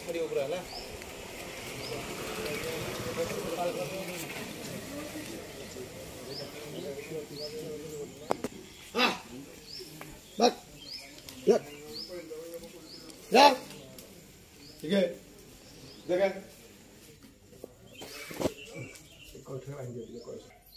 Bắt. Được. Ra. ठीक है. Được không? Coi theo anh được coi.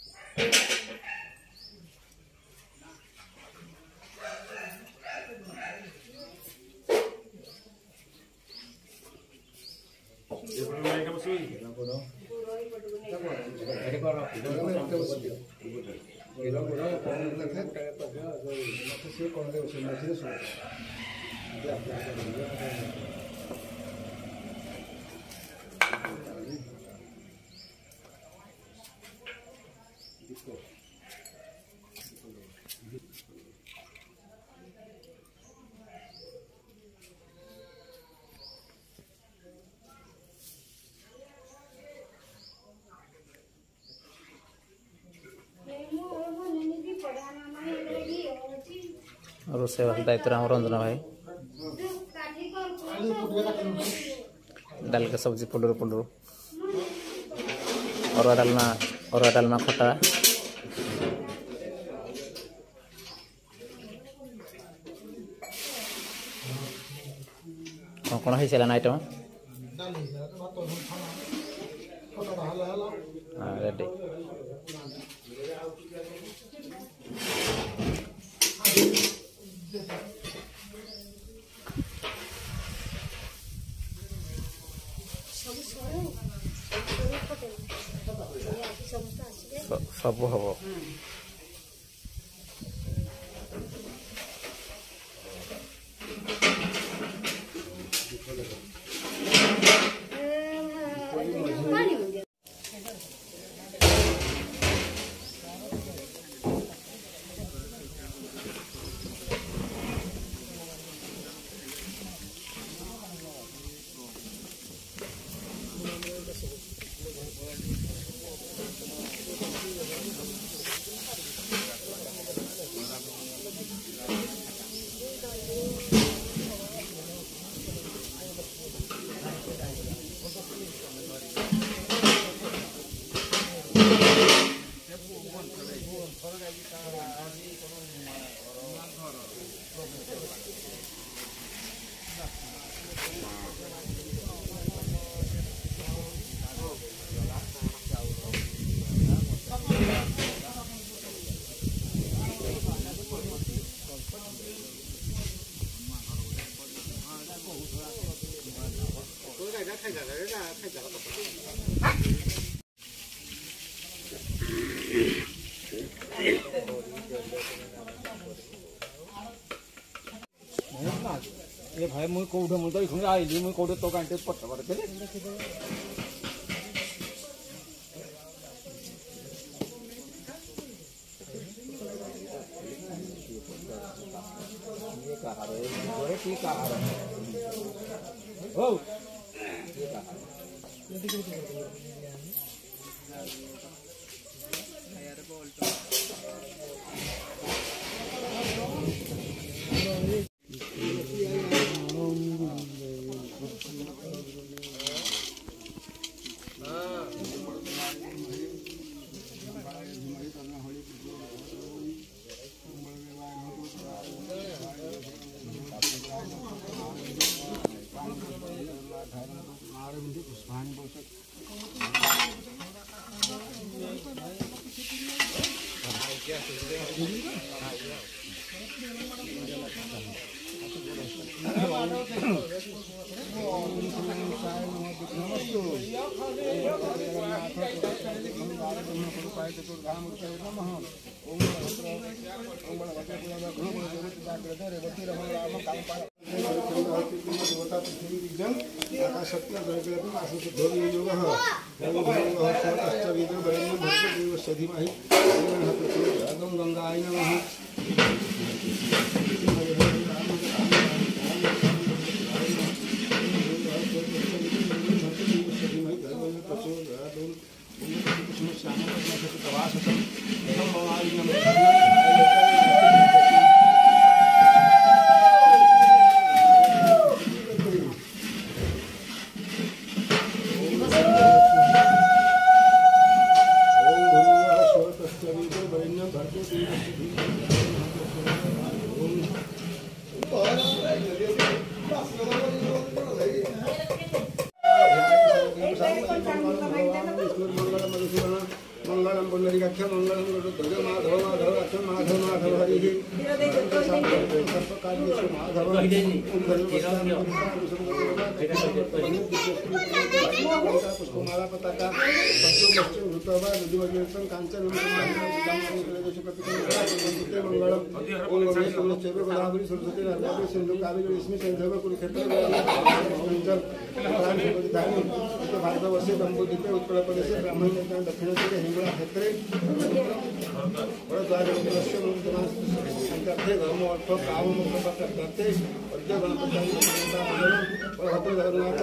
रोसे दायित्व राम रंजन भाई दाल का सब्जी पुलुरु पुलुरु और डालमा खटा कौन है चला आइटम रेडी सब हम ये भाई मुझे कोठे मुझे तो इखुने आई ली मुझे कोठे तो घंटे पट्टा पड़ते हैं ये कहाँ है ये ठीक कहाँ है ओ ये कहाँ यार बोल तो पुष्पमाला पताका कांचन गोदावरी सरस्वती नर्मदे सिंधु कावेरी लक्ष्मी सिंधु कुरुक्षेत्र भारतवर्षे जम्बूद्वीपे उत्कल प्रदेशे ब्राह्मण दक्षिण दिगे हिंगोला क्षेत्रे धर्म अर्थ काम करते अद्य गणपति जगन्नाथ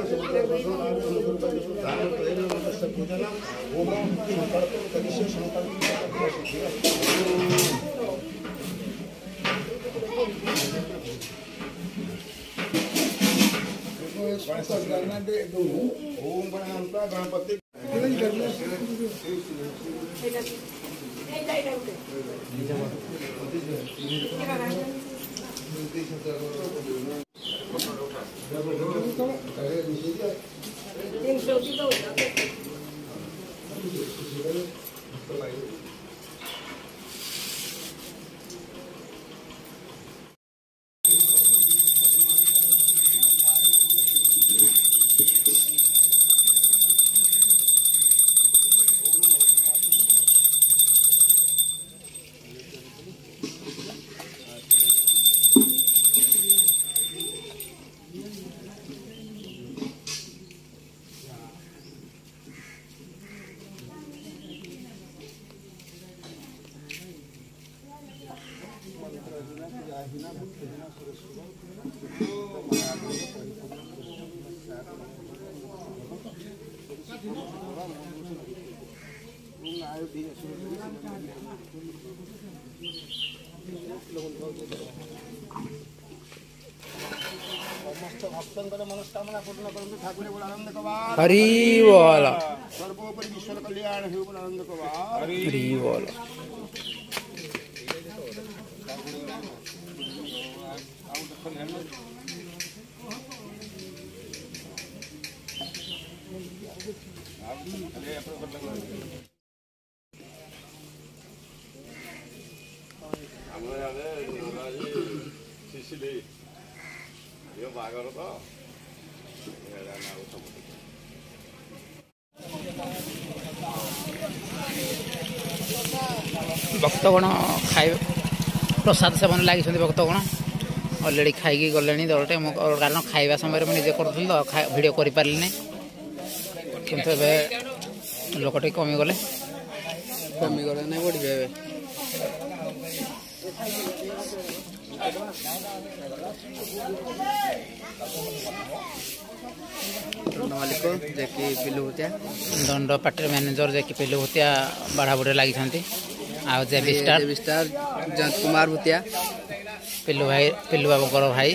पूजन ओम संकल्प करिष्ये संकल्प ओम गणपति समस्त भक्तों मनस्कामना पूर्ण करते ठाकुर बोल आनंद कबार हरि बोल सर्वोपरि ईश्वर कल्याण हे बोल आनंद कबार हरि बोल भक्तगण खाइ प्रसाद सेवन लगी भक्तगण अलरेडी खाई गले दरटे कारण खाइबा समय मुझे करी भिड कर पारे किंतु लोकटे कमीगले नहीं बढ़े मालिक जेकि पिलु भूतिया दंड पार्टी मैनेजर जेकि पिलु भूतिया बाढ़ा बुढ़े लगी जेबी स्टार जंत कुमार भूतिया पिलु बाबू भाई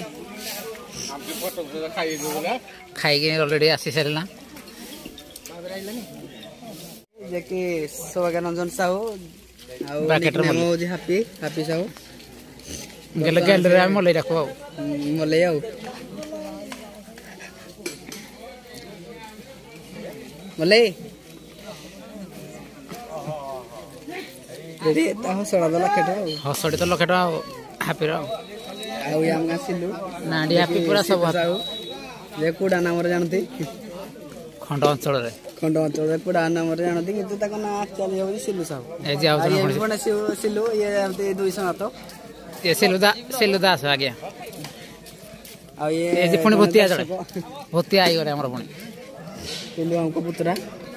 खाई अलरेडी आसी सारा जेकि Saubhagyaranjan Sahu happy happy Sahu gallery मलई रख मलई मलई हसड़ी तो लक्षे हापी नाडी हापी पूरा सब कूड़ा नाम जानती खंड अंचल कूड़ा नाम जानती कि ना एक्चुअली हूँ सिलु साहू सिलु ये 200 हाथ ये सिलु दास आज्ञा ये पुणी भूतिया चढ़े भूतिया आई गए आम पुणी सिलु हमको पुतरा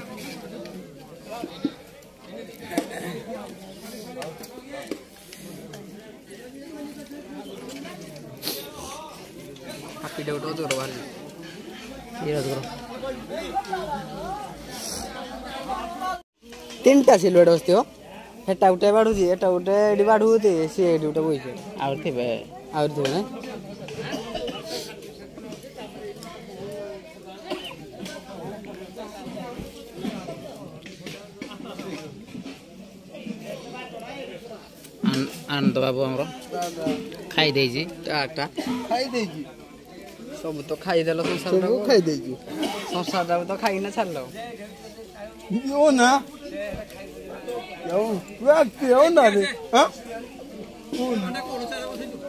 तीन टा सिलुएट बसती हो हेटा उठे बाढ़ुची एटा उठे एडी बाढ़ुती सी एडी उठे बोइछे आउर थिबे ना आनंद बाबू हमरो खाई देजी टाटा खाई देजी सब तो खाई देलो संसार सब खाई देजी संसार तो खाई ना छाड़लो यो ना यो ना रे हां